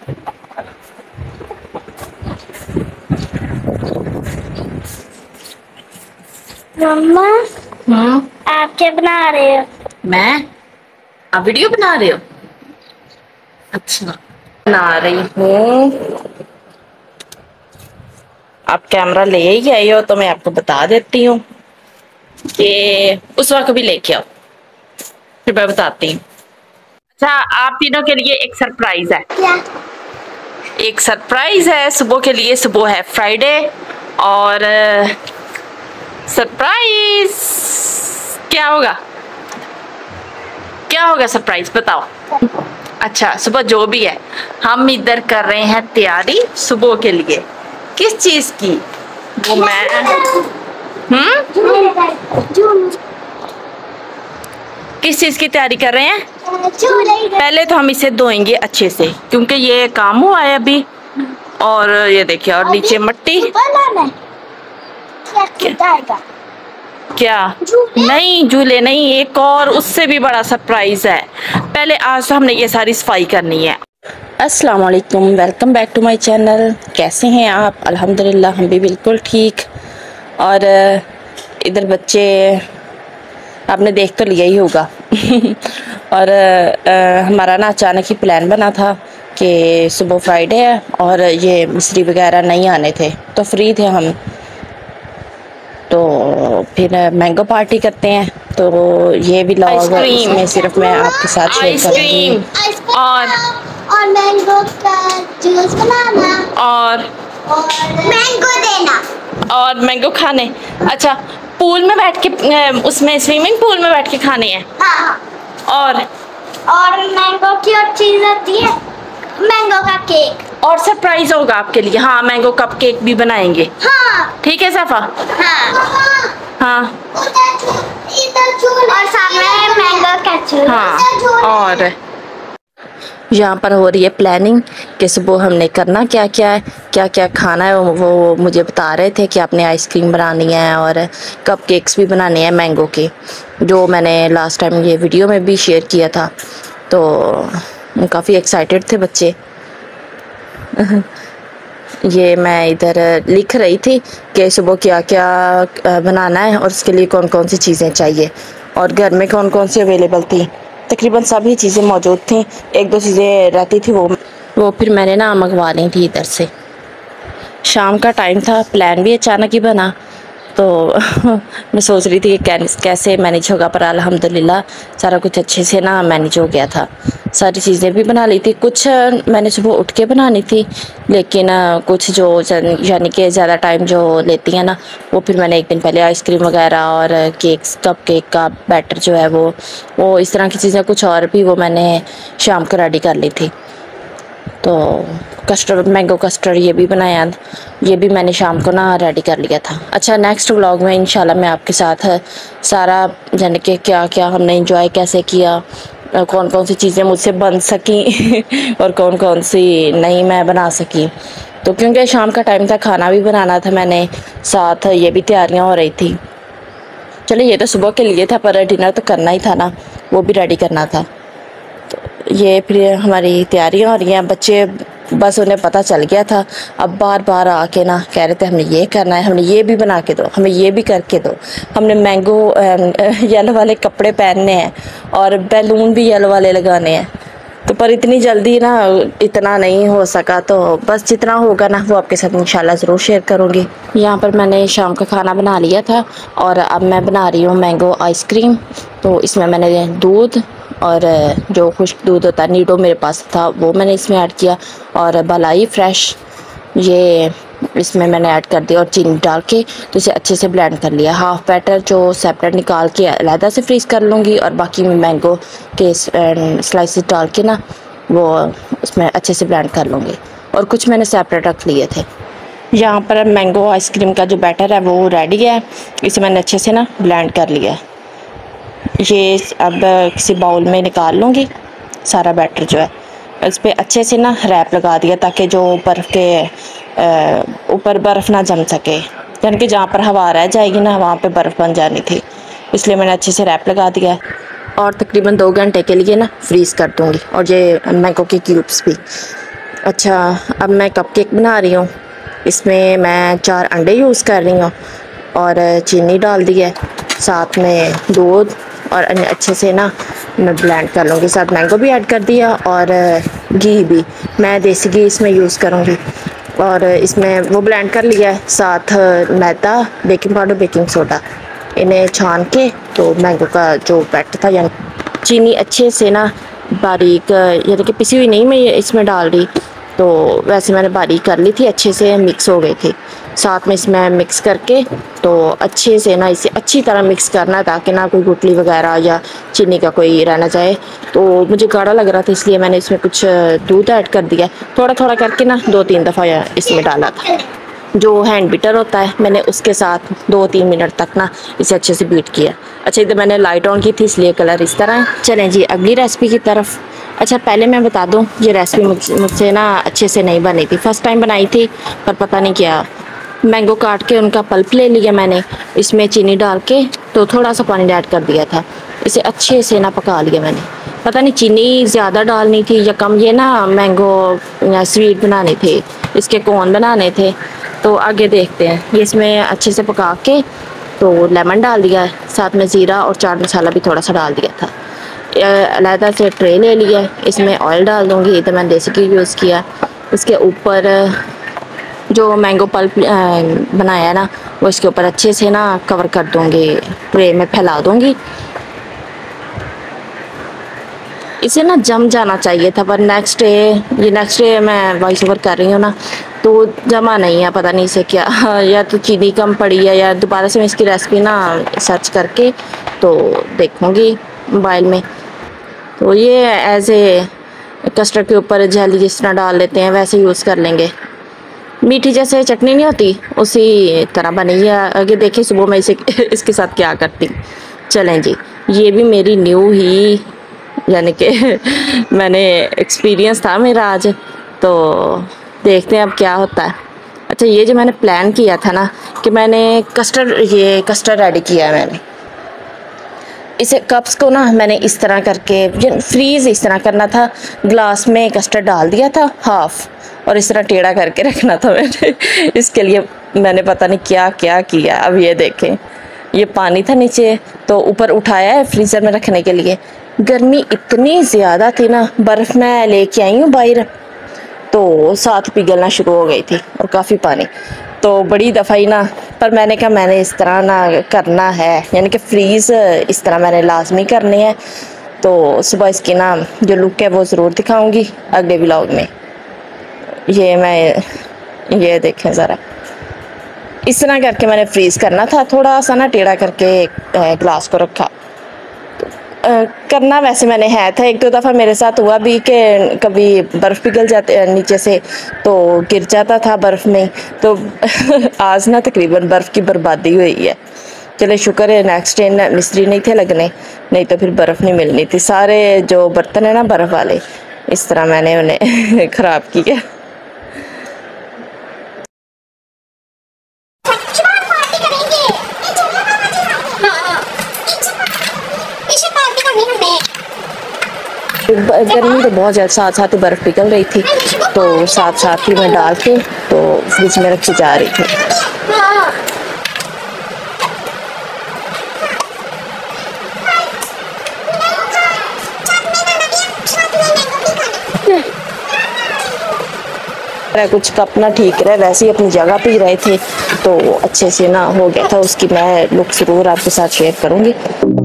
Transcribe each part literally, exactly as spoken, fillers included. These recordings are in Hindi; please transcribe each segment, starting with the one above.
मम्मा हम्म आप क्या बना रहे हो? मैं आप वीडियो बना रहे हो? अच्छा, बना रही हूँ। आप कैमरा ले ही आई हो तो मैं आपको बता देती हूँ कि उस वक्त भी लेके आओ, फिर मैं बताती हूँ। अच्छा, आप तीनों के लिए एक सरप्राइज है। क्या? एक सरप्राइज है सुबह के लिए। सुबह है फ्राइडे और सरप्राइज क्या होगा? क्या होगा सरप्राइज बताओ। अच्छा, सुबह जो भी है, हम इधर कर रहे हैं तैयारी सुबह के लिए। किस चीज की? वो मैं हम्म किस चीज की तैयारी कर रहे हैं? पहले तो हम इसे धोएंगे अच्छे से, क्योंकि ये काम हुआ है अभी। और ये देखिए, और नीचे मिट्टी। क्या? क्या? नहीं, झूले नहीं, एक और उससे भी बड़ा सरप्राइज है। पहले आज तो हमने ये सारी सफाई करनी है। अस्सलाम वालेकुम, welcome back to my channel. कैसे हैं आप? अल्हम्दुलिल्लाह हम भी बिल्कुल ठीक। और इधर बच्चे आपने देख तो लिया ही होगा। और आ, हमारा ना अचानक ही प्लान बना था कि सुबह फ्राइडे है और ये मिस्त्री वगैरह नहीं आने थे, तो फ्री थे हम, तो फिर मैंगो पार्टी करते हैं। तो ये भी लॉग इसमें सिर्फ मैं आपके साथ शेयर करूंगी। और और मैंगो का जूस बनाना और मैंगो देना और मैंगो खाने। अच्छा, पूल में बैठ के, उसमें स्विमिंग पूल में बैठ के खाने हैं। हाँ। और और मैंगो की और चीज होती है मैंगो का केक। और सरप्राइज होगा आपके लिए। हाँ, मैंगो कप केक भी बनाएंगे। हाँ। ठीक है सफा? हाँ। हाँ। और सामने मैंगो कैचू। हाँ। और यहाँ पर हो रही है प्लानिंग कि सुबह हमने करना क्या क्या है, क्या क्या खाना है। वो, वो मुझे बता रहे थे कि आपने आइसक्रीम बनानी है और कप केक्स भी बनाने हैं मैंगो के, जो मैंने लास्ट टाइम ये वीडियो में भी शेयर किया था। तो काफ़ी एक्साइटेड थे बच्चे। ये मैं इधर लिख रही थी कि सुबह क्या क्या बनाना है और उसके लिए कौन कौन सी चीज़ें चाहिए, और घर में कौन कौन सी अवेलेबल थी। तकरीबन सभी चीज़ें मौजूद थी, एक दो चीज़ें रहती थी वो वो फिर मैंने ना मंगवा ली थी इधर से। शाम का टाइम था, प्लान भी अचानक ही बना, तो मैं सोच रही थी कि कैसे मैनेज होगा, पर अल्हम्दुलिल्लाह सारा कुछ अच्छे से ना मैनेज हो गया था। सारी चीज़ें भी बना ली थी, कुछ मैंने सुबह उठ के बनानी थी, लेकिन कुछ जो यानी कि ज़्यादा टाइम जो लेती हैं ना, वो फिर मैंने एक दिन पहले आइसक्रीम वगैरह और केक्स कप केक का बैटर जो है वो वो इस तरह की चीज़ें कुछ और भी वो मैंने शाम को रेडी कर ली थी। तो कस्टर्ड, मैंगो कस्टर्ड ये भी बनाया, ये भी मैंने शाम को ना रेडी कर लिया था। अच्छा, नेक्स्ट व्लॉग में इंशाल्लाह मैं आपके साथ सारा यानी कि क्या क्या हमने एंजॉय कैसे किया, कौन कौन सी चीज़ें मुझसे बन सकी और कौन कौन सी नहीं मैं बना सकी। तो क्योंकि शाम का टाइम था, खाना भी बनाना था मैंने, साथ ये भी तैयारियाँ हो रही थी। चलिए, ये तो सुबह के लिए था, पर डिनर तो करना ही था ना, वो भी रेडी करना था। तो ये फिर हमारी तैयारियाँ हो रही हैं। बच्चे बस उन्हें पता चल गया था, अब बार बार आके ना कह रहे थे हमने ये करना है, हमने ये भी बना के दो, हमें ये भी करके दो, हमने मैंगो येलो वाले कपड़े पहनने हैं और बैलून भी येलो वाले लगाने हैं। तो पर इतनी जल्दी ना इतना नहीं हो सका, तो बस जितना होगा ना वो आपके साथ इंशाल्लाह ज़रूर शेयर करूँगी। यहाँ पर मैंने शाम का खाना बना लिया था और अब मैं बना रही हूँ मैंगो आइसक्रीम। तो इसमें मैंने दूध और जो खुश्क दूध होता है, नीडो मेरे पास था, वो मैंने इसमें ऐड किया, और मलाई फ्रेश ये इसमें मैंने ऐड कर दिया और चीनी डाल के तो इसे अच्छे से ब्लेंड कर लिया। हाफ़ बैटर जो सेपरेट निकाल के अलहदा से फ्रीज़ कर लूँगी और बाकी मैंगो के स्लाइसेस डाल के ना वो उसमें अच्छे से ब्लेंड कर लूँगी, और कुछ मैंने सेपरेट रख लिए थे। यहाँ पर मैंगो आइसक्रीम का जो बैटर है वो रेडी है, इसे मैंने अच्छे से ना ब्लेंड कर लिया है। ये अब किसी बाउल में निकाल लूँगी सारा बैटर जो है, इस पर अच्छे से ना रैप लगा दिया ताकि जो बर्फ़ के ऊपर बर्फ़ ना जम सके, यानी कि जहाँ पर हवा रह जाएगी ना वहाँ पे बर्फ़ बन जानी थी, इसलिए मैंने अच्छे से रैप लगा दिया है। और तकरीबन दो घंटे के लिए ना फ्रीज़ कर दूँगी, और ये मैंगो के क्यूब्स भी अच्छा, अब मैं कपकेक बना रही हूँ। इसमें मैं चार अंडे यूज़ कर रही हूँ और चीनी डाल दी है, साथ में दूध और अच्छे से ना मैं ब्लेंड कर लूँगी। साथ मैंगो भी ऐड कर दिया और घी भी, मैं देसी घी इसमें यूज़ करूँगी। और इसमें वो ब्लेंड कर लिया है, साथ मैदा, बेकिंग पाउडर, बेकिंग सोडा, इन्हें छान के तो मैंगो का जो बैटर था, यानी चीनी अच्छे से ना बारीक, यानी कि पिसी हुई नहीं मैं इसमें डाल रही, तो वैसे मैंने बारीक कर ली थी, अच्छे से मिक्स हो गई थी। साथ में इसमें मिक्स करके तो अच्छे से ना इसे अच्छी तरह मिक्स करना है ताकि ना कोई गुठली वगैरह या चीनी का कोई रहना चाहे। तो मुझे गाढ़ा लग रहा था इसलिए मैंने इसमें कुछ दूध ऐड कर दिया, थोड़ा थोड़ा करके ना दो तीन दफ़ा इसमें डाला था। जो हैंड बीटर होता है मैंने उसके साथ दो तीन मिनट तक ना इसे अच्छे से बीट किया। अच्छा, इधर मैंने लाइट ऑन की थी इसलिए कलर इस तरह है। चलें जी अगली रेसिपी की तरफ। अच्छा, पहले मैं बता दूं, ये रेसिपी मुझसे मुझसे ना अच्छे से नहीं बनी थी, फर्स्ट टाइम बनाई थी, पर पता नहीं क्या, मैंगो काट के उनका पल्प ले लिया मैंने, इसमें चीनी डाल के तो थोड़ा सा पानी ऐड कर दिया था, इसे अच्छे से ना पका लिया मैंने। पता नहीं चीनी ज़्यादा डालनी थी या कम, ये ना मैंगो स्वीट बनाने थे, इसके कोन बनाने थे, तो आगे देखते हैं। ये इसमें अच्छे से पका के तो लेमन डाल दिया, साथ में ज़ीरा और चाट मसाला भी थोड़ा सा डाल दिया था। अलहदा से ट्रे ले लिया, इसमें ऑयल डाल दूँगी, तो मैंने देसी घी यूज़ किया। इसके ऊपर जो मैंगो पल्प बनाया है ना वो इसके ऊपर अच्छे से ना कवर कर दूँगी, ट्रे में फैला दूँगी। इसे ना जम जाना चाहिए था, पर नेक्स्ट डे, ये नेक्स्ट डे मैं वॉइस ओवर कर रही हूँ ना, तो जमा नहीं है, पता नहीं इसे क्या या तो चीनी कम पड़ी है या दोबारा से मैं इसकी रेसिपी ना सर्च करके तो देखूँगी मोबाइल में। तो ये एज ए कस्टर्ड के ऊपर जेली जिस तरह डाल लेते हैं वैसे यूज़ कर लेंगे, मीठी जैसे चटनी नहीं होती उसी तरह बनी है। आगे देखिए सुबह मैं इसे इसके साथ क्या करती। चलें जी, ये भी मेरी न्यू ही, यानी कि मैंने एक्सपीरियंस था मेरा आज, तो देखते हैं अब क्या होता है। अच्छा, ये जो मैंने प्लान किया था ना कि मैंने कस्टर्ड, ये कस्टर्ड रेडी किया है मैंने, इसे कप्स को ना मैंने इस तरह करके फ्रीज़ इस तरह करना था, ग्लास में कस्टर्ड डाल दिया था हाफ़, और इस तरह टेढ़ा करके रखना था मैंने इसके लिए मैंने पता नहीं क्या क्या किया। अब ये देखें, ये पानी था नीचे, तो ऊपर उठाया है फ्रीज़र में रखने के लिए। गर्मी इतनी ज़्यादा थी ना, बर्फ़ मैं लेके आई हूँ बाहर, तो साथ पिघलना शुरू हो गई थी और काफ़ी पानी, तो बड़ी दफ़ा ही ना, पर मैंने कहा मैंने इस तरह ना करना है, यानी कि फ्रीज़ इस तरह मैंने लाजमी करनी है। तो सुबह इसकी ना जो लुक है वो ज़रूर दिखाऊंगी अगले व्लॉग में। ये मैं, ये देखें ज़रा, इस तरह करके मैंने फ्रीज़ करना था, थोड़ा सा ना टेढ़ा करके ग्लास को रखा। Uh, करना वैसे मैंने है था, एक दो दफ़ा मेरे साथ हुआ भी कि कभी बर्फ़ पिघल जाते नीचे से तो गिर जाता था बर्फ़ में, तो आज ना तकरीबन बर्फ़ की बर्बादी हुई है। चले शुक्र है नेक्स्ट डे मिस्त्री नहीं थे लगने, नहीं तो फिर बर्फ़ नहीं मिलनी थी। सारे जो बर्तन है ना बर्फ़ वाले, इस तरह मैंने उन्हें ख़राब किया। गर्मी तो बहुत ज़्यादा, साथ साथ ही बर्फ़ पिघल रही थी, तो साथ साथ ही मैं डाल के तो फ्रिज में रखी जा रही थी। कुछ कप ना ठीक रहे, वैसे ही अपनी जगह पे ही रहे थे, तो अच्छे से ना हो गया था। उसकी मैं लुक ज़रूर आपके साथ शेयर करूँगी।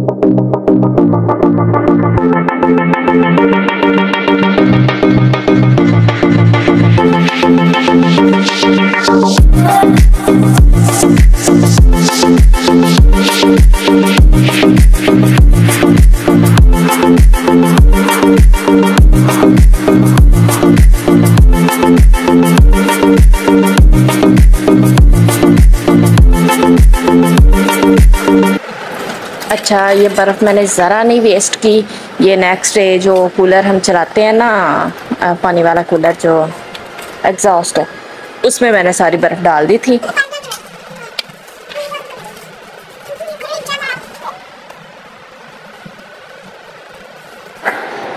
अच्छा, ये बर्फ़ मैंने ज़रा नहीं वेस्ट की। ये नेक्स्ट डे जो कूलर हम चलाते हैं ना, पानी वाला कूलर जो एग्जॉस्ट है, उसमें मैंने सारी बर्फ़ डाल दी थी।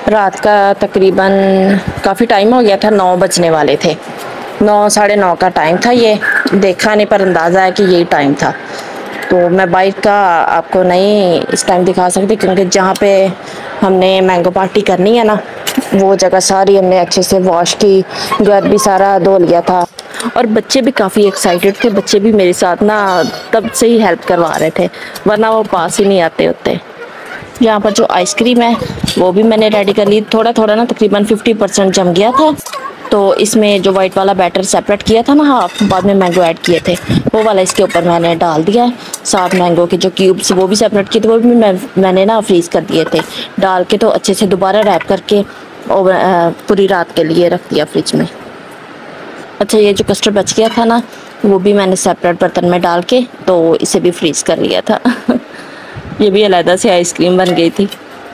रात का तकरीबन काफ़ी टाइम हो गया था, नौ बजने वाले थे, नौ साढ़े नौ का टाइम था। ये देखा नहीं पर अंदाज़ा है कि यही टाइम था। तो मैं बाइक का आपको नहीं इस टाइम दिखा सकती क्योंकि जहाँ पे हमने मैंगो पार्टी करनी है ना, वो जगह सारी हमने अच्छे से वॉश की, घर भी सारा धो लिया था। और बच्चे भी काफ़ी एक्साइटेड थे, बच्चे भी मेरे साथ ना तब से ही हेल्प करवा रहे थे, वरना वो पास ही नहीं आते होते। यहाँ पर जो आइसक्रीम है वो भी मैंने रेडी कर ली, थोड़ा थोड़ा ना तकरीबन फिफ्टी परसेंट जम गया था। तो इसमें जो वाइट वाला बैटर सेपरेट किया था ना, हाफ बाद में मैंगो ऐड किए थे, वो वाला इसके ऊपर मैंने डाल दिया है। साथ मैंगो के जो क्यूब्स वो भी सेपरेट किए थे, वो भी मैं मैंने ना फ्रीज़ कर दिए थे डाल के। तो अच्छे से दोबारा रैप करके और पूरी रात के लिए रख दिया फ्रिज में। अच्छा, ये जो कस्टर्ड बच गया था ना, वो भी मैंने सेपरेट बर्तन में डाल के तो इसे भी फ्रीज़ कर लिया था। ये भी अलग से आइसक्रीम बन गई थी।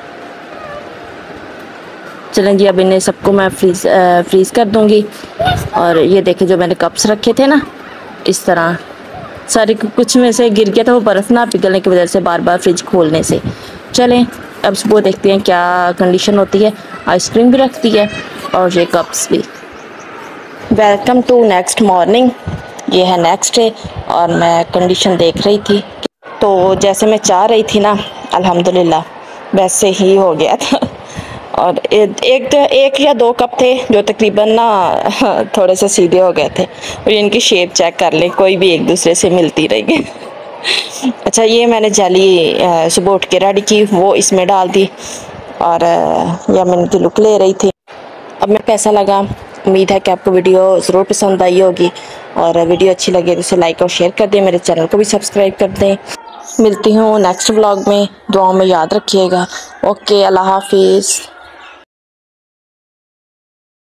चलें जी, अब इन्हें सबको मैं फ्रीज फ्रीज़ कर दूंगी। और ये देखें जो मैंने कप्स रखे थे ना, इस तरह सारे कुछ में से गिर गया था, वो बर्फ़ ना पिघलने की वजह से बार बार फ्रिज खोलने से। चलें अब सुबह देखते हैं क्या कंडीशन होती है। आइसक्रीम भी रखती है और ये कप्स भी। Welcome to next morning. ये है नेक्स्ट डे और मैं कंडीशन देख रही थी तो जैसे मैं चाह रही थी ना, अल्हम्दुलिल्लाह वैसे ही हो गया था। और एक एक या दो कप थे जो तकरीबन ना थोड़े से सीधे हो गए थे, और इनकी शेप चेक कर ले, कोई भी एक दूसरे से मिलती रही। अच्छा, ये मैंने जेली सुबह उठ के रेडी की, वो इसमें डाल दी और यह मैं इनकी लुक ले रही थी। अब मैं कैसा लगा, उम्मीद है कि आपको वीडियो ज़रूर पसंद आई होगी, और वीडियो अच्छी लगे तो इसे लाइक और शेयर कर दें, मेरे चैनल को भी सब्सक्राइब कर दें। मिलती हूँ नेक्स्ट व्लॉग में, दुआओं में याद रखिएगा। ओके, अल्लाह हाफिज़।